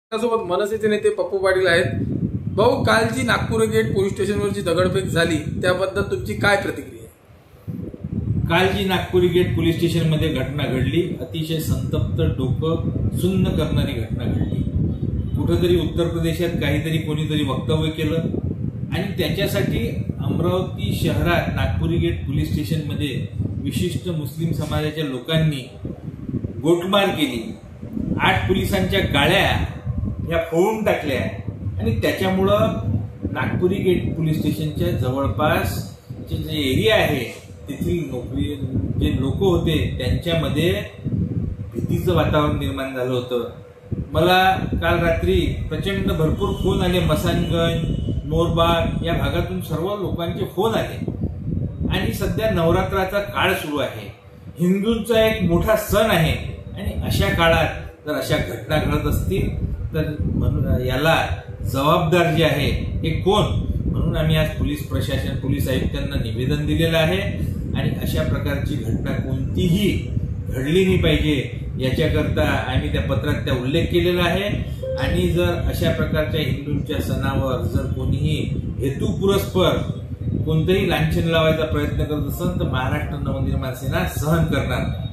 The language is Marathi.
सोबत मनसेचे नेते पप्पू पाटील आहेत। भाऊ, काल जी नागपूर गेट पोलीस स्टेशनवरची दगडफेक झाली त्याबद्दल तुमची काय प्रतिक्रिया आहे? काल जी नागपुरी गेट पोलीस स्टेशन मध्ये घटना घडली, अतिशय संतप्त, डोकं सुन्न करणारी घटना घडली। कुठेतरी उत्तर प्रदेशात काहीतरी कोणीतरी वक्तव्य केलं आणि त्याच्यासाठी अमरावती शहरात नागपुरी गेट पोलीस स्टेशन मध्ये विशिष्ट मुस्लिम समाजाच्या लोकांनी गोटमार केली। 8 पोलिसांच्या गाड्या या फोडून टाकल्या आणि त्याच्यामुळं नागपुरी गेट पोलीस स्टेशनच्या जवळपास जे एरिया आहे तेथील जे लोक होते त्यांच्यामध्ये भीतीचं वातावरण निर्माण झालं होतं। मला काल रात्री प्रचंड भरपूर फोन आले, मसानगंज, मोरबाग या भागातून सर्व लोकांचे फोन आले। आणि सध्या नवरात्राचा काळ सुरू आहे, हिंदूंचा एक मोठा सण आहे आणि अशा काळात जर अशा घटना घडत असतील तर म्हणून याला जबाबदार जे आहे हे कोण, म्हणून आम्ही आज पोलीस प्रशासन, पोलीस आयुक्तांना निवेदन दिलेलं आहे आणि अशा प्रकारची घटना कोणतीही घडली नाही पाहिजे याच्याकरता आम्ही त्या पत्रात त्या उल्लेख केलेला आहे। आणि जर अशा प्रकारच्या हिंदूंच्या सणावर जर कोणीही हेतुपुरस्पर कोणतेही लांछन लावायचा प्रयत्न करत असेल तर महाराष्ट्र नवनिर्माण सेना सहन करणार नाही।